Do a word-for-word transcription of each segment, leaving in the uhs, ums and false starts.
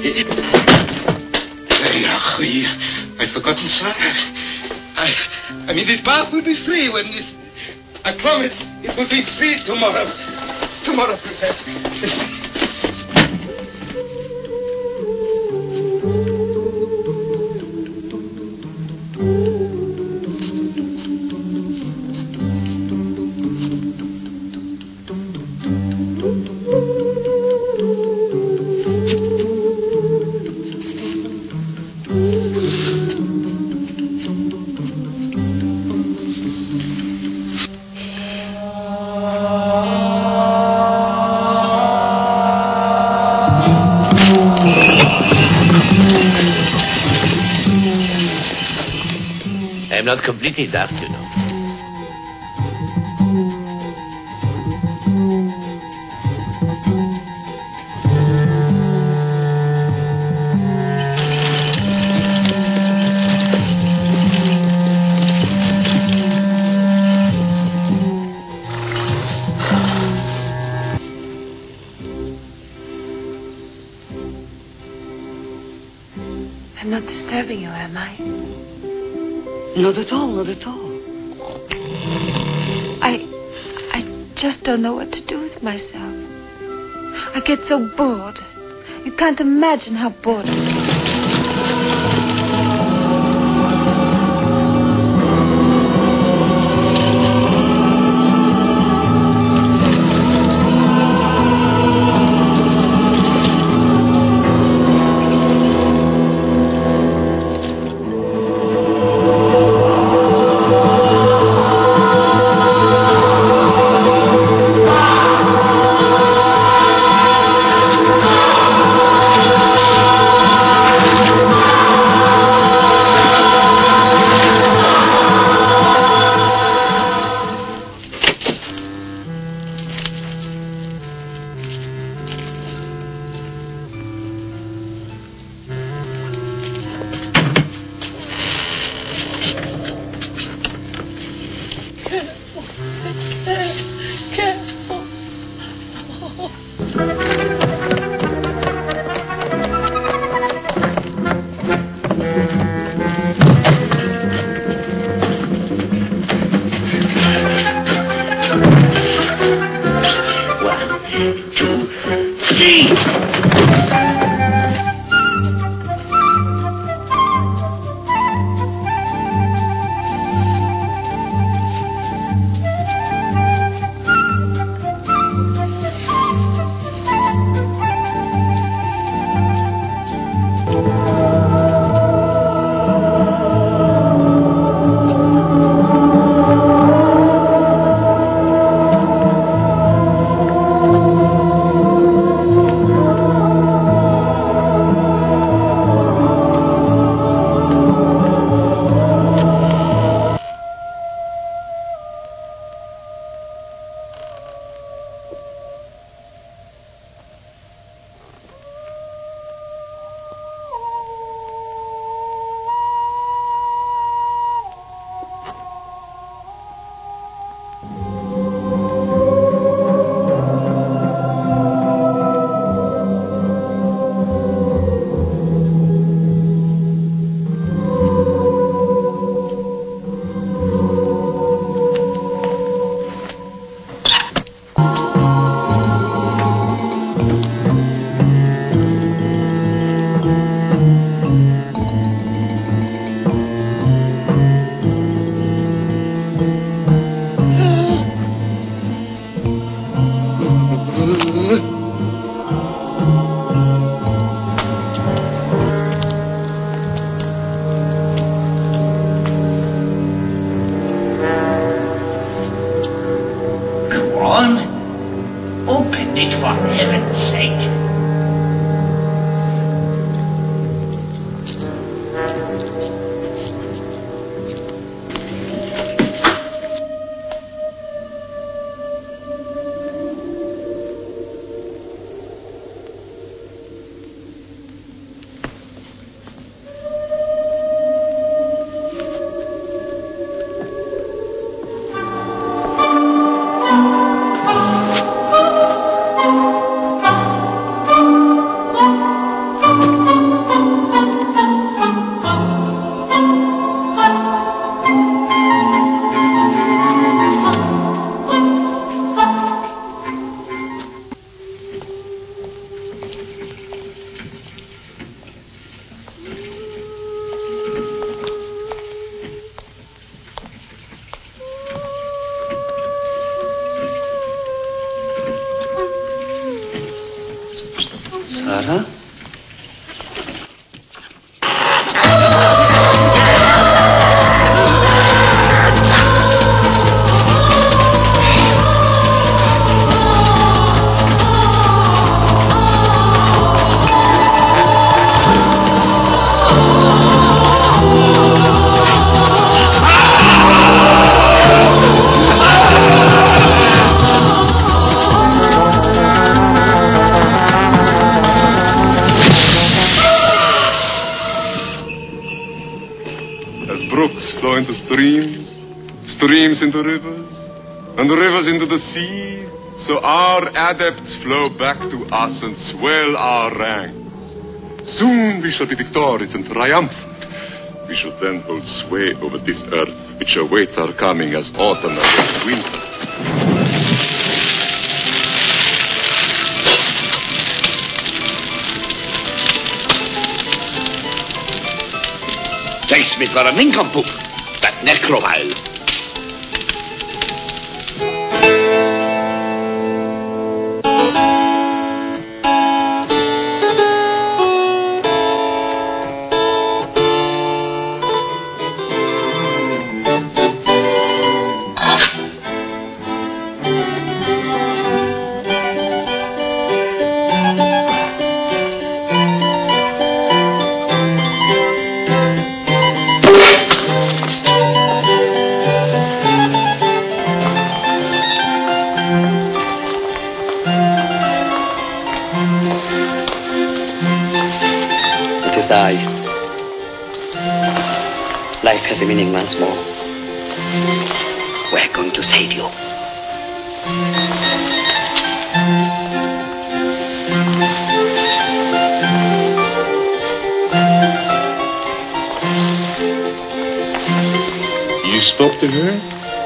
I'd forgotten, sir. I, I mean, this bath will be free when this... I promise it will be free tomorrow. Tomorrow, Professor. I'm not completely daft, you know. I'm not disturbing you, am I? Not at all, not at all. I... I just don't know what to do with myself. I get so bored. You can't imagine how bored I get. Clara? Flow into streams, streams into rivers, and rivers into the sea, so our adepts flow back to us and swell our ranks. Soon we shall be victorious and triumphant. We shall then hold sway over this earth, which awaits our coming as autumn awaits winter. Täis meid vara ninkampup, that necroval. I. Life has a meaning once more. We're going to save you. You spoke to her?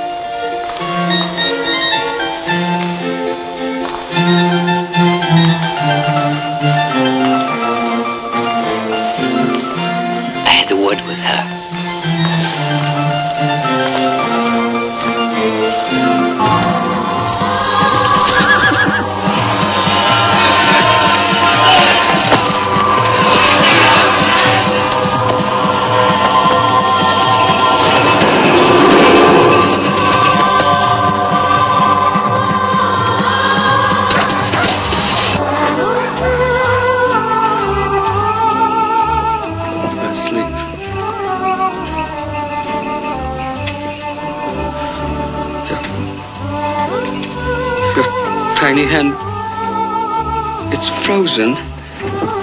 Word with her. Tiny hand, it's frozen.